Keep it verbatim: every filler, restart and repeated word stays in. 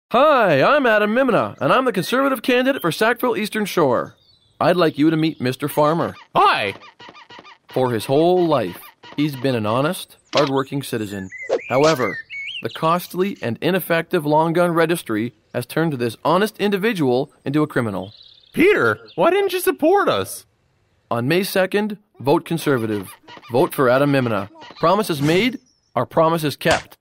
Hi, I'm Adam Mimnagh, and I'm the Conservative candidate for Sackville-Eastern Shore. I'd like you to meet Mister Farmer. Hi! For his whole life, he's been an honest, hard-working citizen. However, the costly and ineffective long gun registry has turned this honest individual into a criminal. Peter, why didn't you support us? On May second, vote Conservative. Vote for Adam Mimnagh. Promises made are promises kept.